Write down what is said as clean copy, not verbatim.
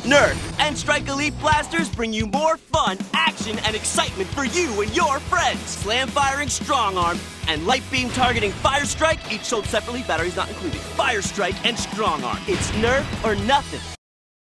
NERF and Strike Elite blasters bring you more fun, action, and excitement for you and your friends. Slam firing Strongarm and light beam targeting Fire Strike, each sold separately, batteries not included. Fire Strike and Strongarm. It's NERF or nothing.